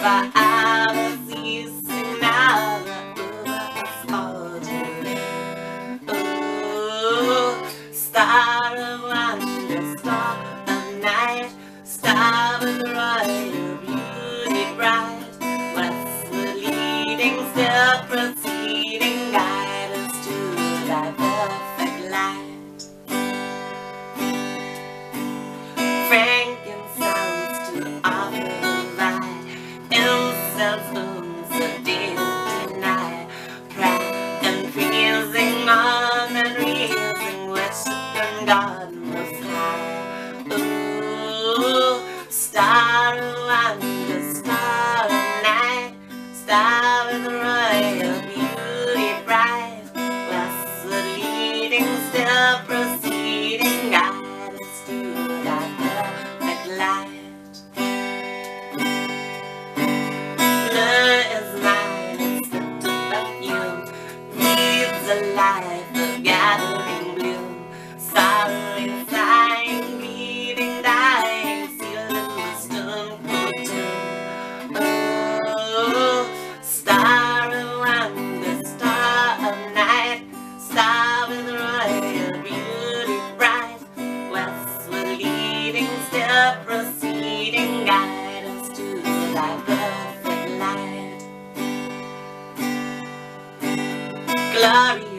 ever ceasing now that it's ordinary. Oh, star of wonder, star of night, star with royal beauty bright, westward leading, still proceeding, guide us to thy perfect light. Frankincense to offer thy incense wounds the deity night, proud and praising on and raising, worshiping God most high. Ooh, star of wonder, star of night, star with royal beauty bright, westward leading, still proceeding, guide us to thy perfect light. Love is mine, it's the perfume, breathes a life of gathering bloom, sorrowing, sighing, bleeding, dying, sealed in the stone cold tomb. Oh, star of wonder, star of night, star with royal beauty bright, westward leading, still proceeding, guide us to thy perfect light. Glory